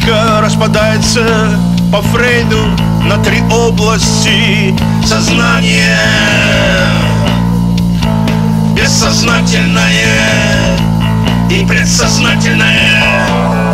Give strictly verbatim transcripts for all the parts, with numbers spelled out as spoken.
психика распадается по Фрейду на три области: сознание, бессознательное и предсознательное.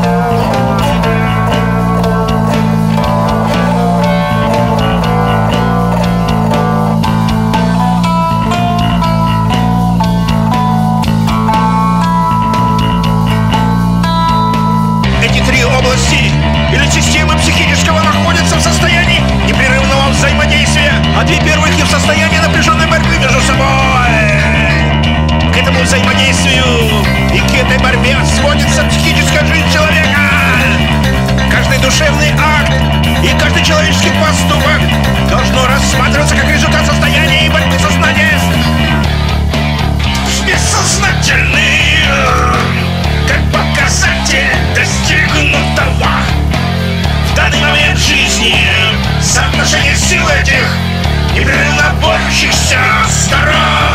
Или системы психического находятся в состоянии непрерывного взаимодействия, а две первых не в состоянии напряженной борьбы между собой. К этому взаимодействию и к этой борьбе сводится психическая жизнь человека. Каждый душевный акт и каждый человеческий поступок должно рассматриваться как результат состояния и борьбы сознания с бессознательным, как показатель достигнутого в данный момент жизни. Соотношение сил этих непрерывно борющихся сторон.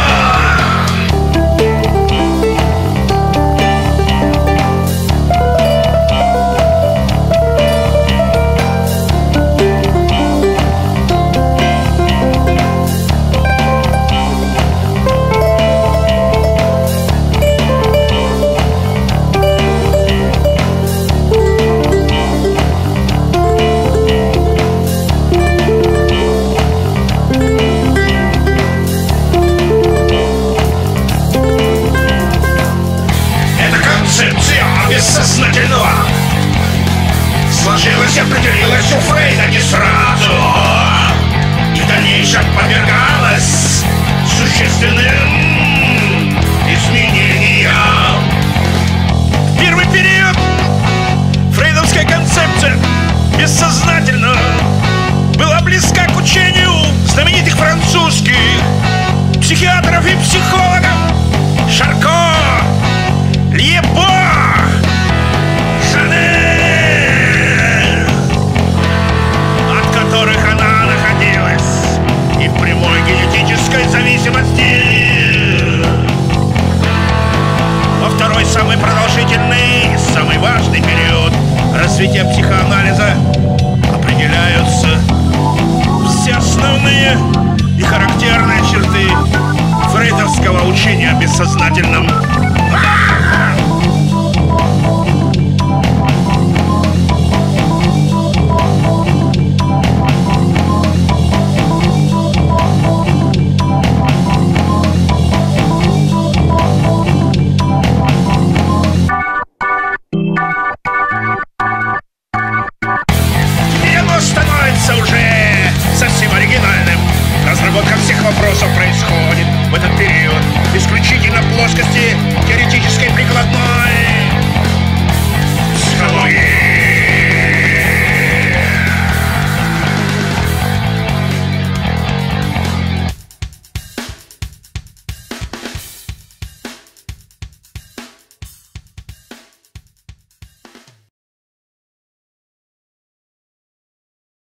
Бессознательного сложилась и определилась у Фрейда не сразу, и в дальнейшем подвергалась существенным изменениям. В первый период фрейдовская концепция бессознательного была близка к учению знаменитых французских психиатров и психологов Шарко, Льебо, от которых она находилась и в прямой генетической зависимости. Во второй, самый продолжительный и самый важный период развития психоанализа определяются все основные и характерные черты фрейдовского учения о бессознательном. Разработка всех вопросов происходит в этот период исключительно в плоскости теоретической прикладной психологии.